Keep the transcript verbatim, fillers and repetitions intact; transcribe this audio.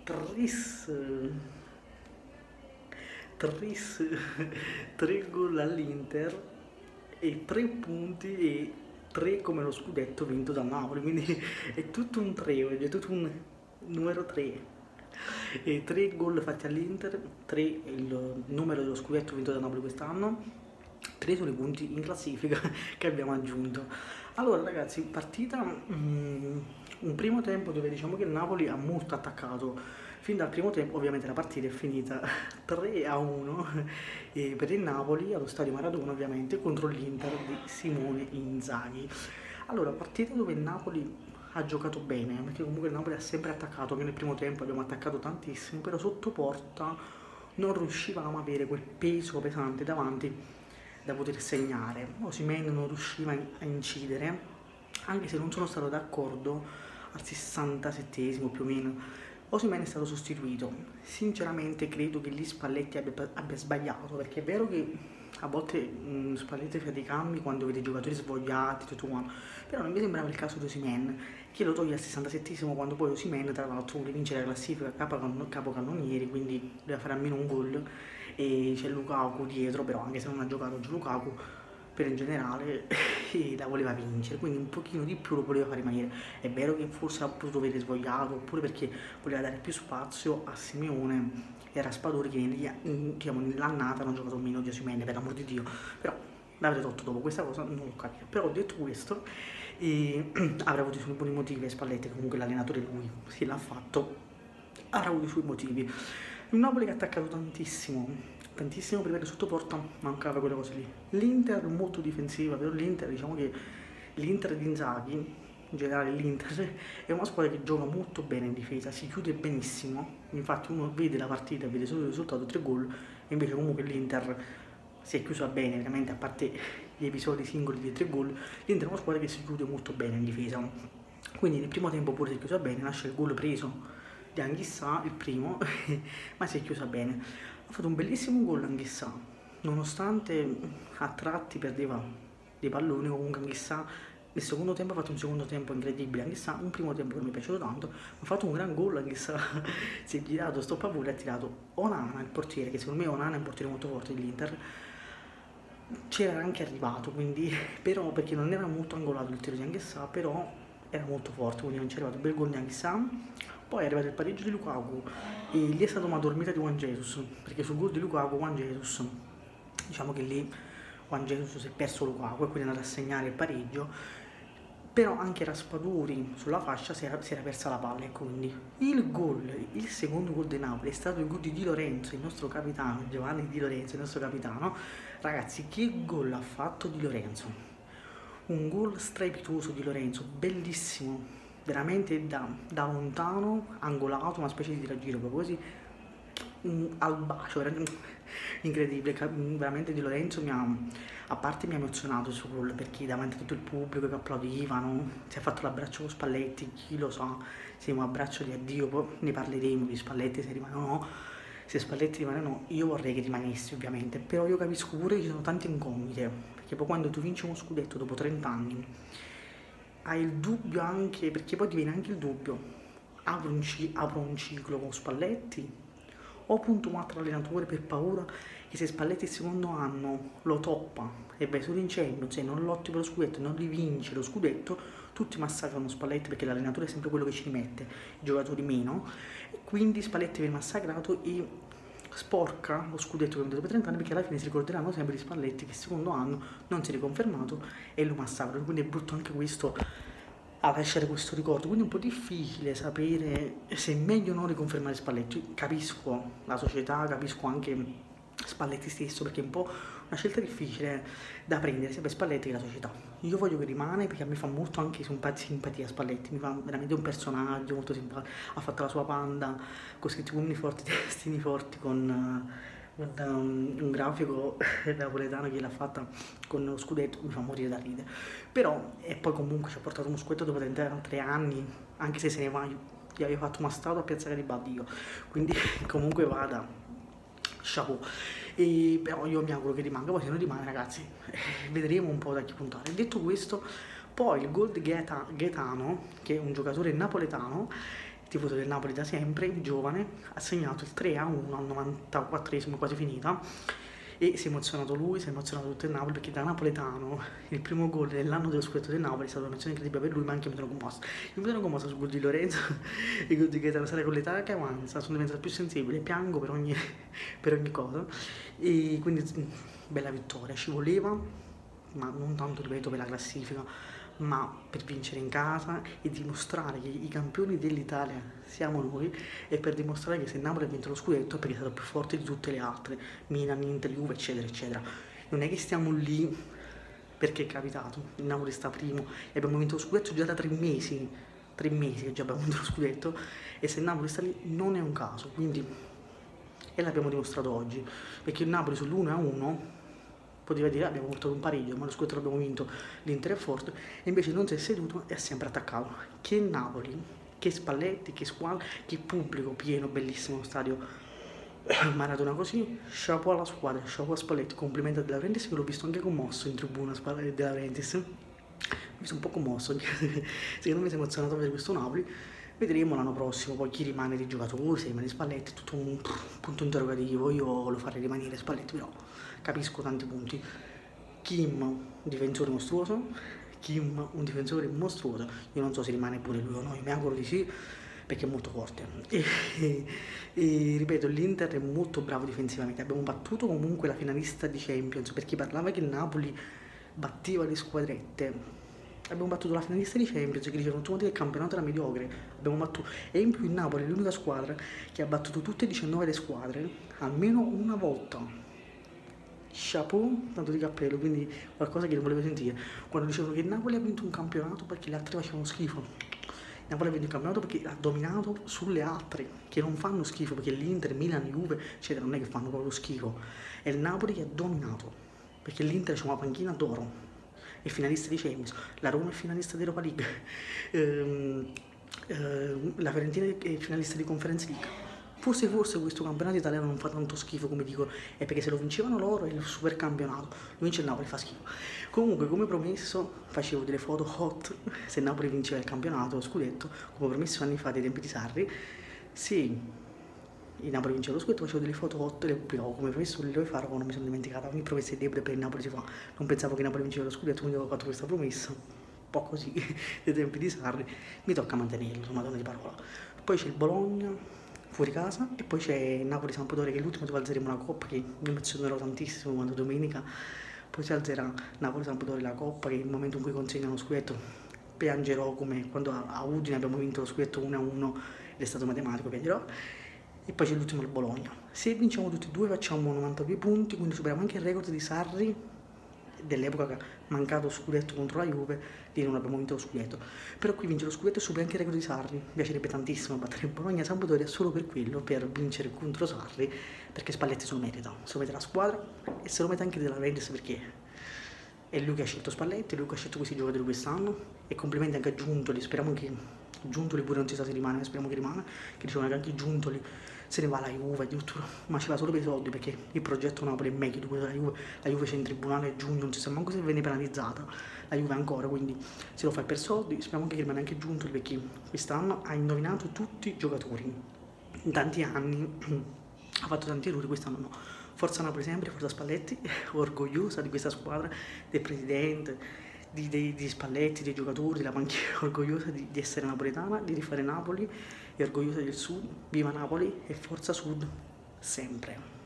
Tris, Tris, tre gol all'Inter e tre punti e tre come lo scudetto vinto da Napoli, quindi è tutto un tre, è tutto un numero tre. E tre gol fatti all'Inter, tre il numero dello scudetto vinto da Napoli quest'anno, tre sono i punti in classifica che abbiamo aggiunto. Allora ragazzi, partita, mm, un primo tempo dove diciamo che il Napoli ha molto attaccato. Fin dal primo tempo ovviamente la partita è finita tre a uno per il Napoli allo stadio Maradona, ovviamente, contro l'Inter di Simone Inzaghi. Allora, partita dove il Napoli ha giocato bene, perché comunque il Napoli ha sempre attaccato, anche nel primo tempo abbiamo attaccato tantissimo, però sotto porta non riuscivamo a avere quel peso pesante davanti da poter segnare. Osimhen non riusciva a incidere, anche se non sono stato d'accordo al sessantasettesimo più o meno. Osimhen è stato sostituito. Sinceramente credo che lì Spalletti abbia, abbia sbagliato, perché è vero che a volte mh, Spalletti fa dei cambi quando vede i giocatori svogliati, tutto quanto, però non mi sembrava il caso di Osimhen, che lo toglie al sessantasettesimo quando poi Osimhen tra l'altro vuole vincere la classifica capocannonieri, quindi deve fare almeno un gol e c'è Lukaku dietro, però anche se non ha giocato oggi Lukaku, per in generale la voleva vincere, quindi un pochino di più lo voleva far rimanere. È vero che forse ha potuto vedere svogliato, oppure perché voleva dare più spazio a Simeone e a Raspadori, che diciamo, nell'annata hanno giocato meno di Osimhen, per l'amor di Dio, però l'avete tolto dopo questa cosa, non l'ho capito. Però detto questo, eh, avrà avuto i suoi buoni motivi Spalletti, comunque l'allenatore lui sì l'ha fatto, avrà avuto i suoi motivi. Il Napoli che ha attaccato tantissimo, tantissimo perché sotto porta mancava quelle cose lì. L'Inter molto difensiva, però l'Inter, diciamo che l'Inter di Inzaghi, in generale l'Inter, è una squadra che gioca molto bene in difesa, si chiude benissimo, infatti uno vede la partita, vede solo il risultato, tre gol, e invece comunque l'Inter si è chiusa bene, veramente, a parte gli episodi singoli di tre gol, l'Inter è una squadra che si chiude molto bene in difesa, quindi nel primo tempo pure si è chiusa bene, nasce il gol preso di Anghissà, il primo, ma si è chiusa bene. Ha fatto un bellissimo gol Anghissà, nonostante a tratti perdeva dei palloni, comunque Anghissà nel secondo tempo ha fatto un secondo tempo incredibile, Anghissà, un primo tempo che mi è piaciuto tanto, ha fatto un gran gol Anghissà, si è girato, stoppa pure, ha tirato Onana, il portiere, che secondo me Onana è un portiere molto forte dell'Inter, c'era anche arrivato, quindi, però perché non era molto angolato il tiro di Anghissà, però era molto forte, quindi non c'è arrivato, bel gol di Anghissà. Poi è arrivato il pareggio di Lukaku e lì è stata una dormita di Juan Jesus, perché sul gol di Lukaku Juan Jesus, diciamo che lì Juan Jesus si è perso Lukaku e quindi è andato a segnare il pareggio, però anche Raspadori sulla fascia si era, si era persa la palla, e quindi il gol, il secondo gol di Napoli è stato il gol di Di Lorenzo, il nostro capitano, Giovanni Di Lorenzo, il nostro capitano. Ragazzi, che gol ha fatto Di Lorenzo? Un gol strepitoso di Lorenzo, bellissimo, veramente da, da lontano, angolato, una specie di tiragiro, proprio così, um, al bacio, incredibile, veramente Di Lorenzo mi ha, a parte mi ha emozionato il suo gol, perché davanti a tutto il pubblico che applaudivano, si è fatto l'abbraccio con Spalletti, chi lo sa, se è un abbraccio di addio, poi ne parleremo di Spalletti, se rimane o no, se Spalletti rimane o no, io vorrei che rimanessi ovviamente, però io capisco pure che ci sono tante incognite, perché poi quando tu vinci uno scudetto dopo trenta anni, hai il dubbio anche, perché poi ti viene anche il dubbio, apro un, apro un ciclo con Spalletti o punto un altro allenatore, per paura che se Spalletti il secondo anno lo toppa e vai solo in Champions, se non lotti per lo scudetto, non rivinci lo scudetto, tutti massacrano Spalletti, perché l'allenatore è sempre quello che ci rimette, i giocatori meno, e quindi Spalletti viene massacrato e sporca lo scudetto che è dopo trenta anni, perché alla fine si ricorderanno sempre di Spalletti che il secondo anno non si è riconfermato e lo massacrano, quindi è brutto anche questo a lasciare questo ricordo, quindi è un po' difficile sapere se è meglio o no riconfermare Spalletti. Capisco la società, capisco anche Spalletti stesso, perché è un po' una scelta difficile da prendere sia per Spalletti che la società. Io voglio che rimane, perché a me fa molto anche simpatia Spalletti, mi fa veramente un personaggio molto simpatico, ha fatto la sua Panda con scritti pugni forti, testini forti, con uh, un, un grafico napoletano che l'ha fatta con lo scudetto, mi fa morire da ridere, però, e poi comunque ci ha portato uno scudetto dopo trentatré anni, anche se se ne va, gli aveva fatto una statua a Piazza Garibaldi io, quindi comunque vada, chapeau. E però io mi auguro che rimanga, poi se non rimane ragazzi eh, vedremo un po' da chi puntare. Detto questo, poi il gol di Gaetano, che è un giocatore napoletano, tifoso del Napoli da sempre, giovane, ha segnato il tre a uno al novantaquattresimo, quasi finita, e si è emozionato lui, si è emozionato tutto il Napoli, perché da napoletano il primo gol dell'anno dello scudetto del Napoli è stata un'azione incredibile per lui, ma anche mi sono commosso. Io mi sono commosso sul gol di Lorenzo e il gol di Gaetano Sara. Con l'età che avanza sono diventato più sensibile, piango per ogni, per ogni cosa, e quindi bella vittoria, ci voleva, ma non tanto, ripeto, per la classifica, ma per vincere in casa e dimostrare che i campioni dell'Italia siamo noi, e per dimostrare che se Napoli ha vinto lo scudetto è perché è stato più forte di tutte le altre, Milan, Inter, Juve, eccetera, eccetera. Non è che stiamo lì perché è capitato, il Napoli sta primo e abbiamo vinto lo scudetto già da tre mesi, tre mesi che già abbiamo vinto lo scudetto, e se il Napoli sta lì non è un caso, quindi, e l'abbiamo dimostrato oggi, perché il Napoli sull'uno a uno poteva dire abbiamo portato un pareggio, ma lo scudetto l'abbiamo vinto, l'Inter è forte, e invece non si è seduto e ha sempre attaccato. Che Napoli, che Spalletti, che squadra, che pubblico pieno, bellissimo stadio Maradona così, chapeau alla squadra, chapeau a Spalletti, complimenti a De Laurentiis, che l'ho visto anche commosso in tribuna, De Laurentiis, mi sono un po' commosso, secondo me si è emozionato per questo Napoli. Vedremo l'anno prossimo poi chi rimane di giocatori, se rimane Spalletti, è tutto un punto interrogativo. Io lo farei rimanere Spalletti, però capisco tanti punti. Kim, un difensore mostruoso, Kim, un difensore mostruoso, io non so se rimane pure lui o no, io mi auguro di sì, perché è molto forte. E, e, e ripeto, l'Inter è molto bravo difensivamente, abbiamo battuto comunque la finalista di Champions, perché parlava che il Napoli batteva le squadrette. Abbiamo battuto la finalista di Champions, che dicevano tutti che il campionato era mediocre, abbiamo battuto, e in più il Napoli è l'unica squadra che ha battuto tutte e diciannove le squadre almeno una volta. Chapeau, tanto di cappello, quindi qualcosa che non volevo sentire. Quando dicevano che il Napoli ha vinto un campionato perché le altre facevano schifo, il Napoli ha vinto il campionato perché ha dominato sulle altre che non fanno schifo, perché l'Inter, Milan, Juve, eccetera, non è che fanno proprio schifo, è il Napoli che ha dominato, perché l'Inter c'è una panchina d'oro, è finalista di Champions, la Roma è finalista di Europa League, ehm, ehm, la Fiorentina è finalista di Conference League. Forse, forse questo campionato italiano non fa tanto schifo come dicono, è perché se lo vincevano loro è il super campionato, lo vince il Napoli, fa schifo. Comunque, come promesso, facevo delle foto hot se il Napoli vinceva il campionato, lo scudetto, come promesso anni fa dei tempi di Sarri. Se il Napoli vinceva lo scudetto facevo delle foto hot e le pubblicavo, come promesso le dovevo fare, ma non mi sono dimenticata, ogni promessa è debole, per il Napoli si fa, non pensavo che il Napoli vinceva lo scudetto, quindi avevo fatto questa promessa, un po' così, dei tempi di Sarri, mi tocca mantenerlo, sono madonna di parola. Poi c'è il Bologna fuori casa, e poi c'è il Napoli-Sampdoria, che è l'ultimo dove alzeremo la coppa, che mi emozionerò tantissimo quando domenica poi si alzerà Napoli-Sampdoria la coppa, che è il momento in cui consegnano lo scudetto, piangerò come quando a Udine abbiamo vinto lo scudetto uno a uno ed è stato matematico, piangerò. E poi c'è l'ultimo il Bologna. Se vinciamo tutti e due facciamo novantadue punti, quindi superiamo anche il record di Sarri dell'epoca che ha mancato scudetto contro la Juve, di non abbiamo vinto lo scudetto. Però qui vince lo scudetto e supera anche il record di Sarri. Mi piacerebbe tantissimo battere il Bologna Sampdoria solo per quello, per vincere contro Sarri, perché Spalletti se lo merita, se lo mette la squadra e se lo mette anche De Laurentiis, perché è lui che ha scelto Spalletti, è lui che ha scelto questi giocatori quest'anno, e complimenti anche a Giuntoli, speriamo che Giuntoli pure non si sa se rimane, ma speriamo che rimane, che dicevano che anche Giuntoli se ne va alla Juve addirittura, ma ci va solo per i soldi, perché il progetto Napoli è meglio di quello della Juve. La Juve c'è in tribunale a giugno, non si sa manco se viene penalizzata, la Juve ancora, quindi se lo fa per soldi. Speriamo anche che rimane anche Giuntoli, perché quest'anno ha indovinato tutti i giocatori, in tanti anni ha fatto tanti errori, quest'anno no. Forza Napoli sempre, forza Spalletti, orgogliosa di questa squadra, del presidente, di, di, di Spalletti, dei giocatori, della panchina, orgogliosa di, di essere napoletana, di rifare Napoli, e orgogliosa del Sud. Viva Napoli e forza Sud sempre.